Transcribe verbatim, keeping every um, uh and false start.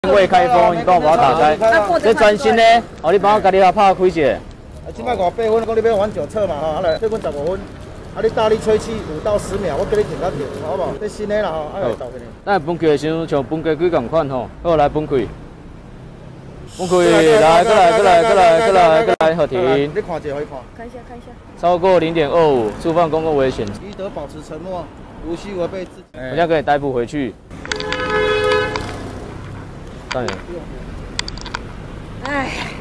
未开封，你帮我把它打开。这专心呢，哦，你帮我家己下拍开者。 啊，即摆五八分，讲你要玩九测嘛，吼，啊来，对阮十五分。啊，你大力吹气五到十秒，我叫你停到停，好不好？这新的啦，吼，啊来倒给你。 咱分开的时候像分开几共款吼，好来分开。分开，来，过来，过来，过来，过来，过来，好停。 你看一下，可以看。 看一下，看一下。 超过零点二五，触犯公共危险。 宜得保持沉默，无需违背自。 我现在可以逮捕回去。当然。 哎。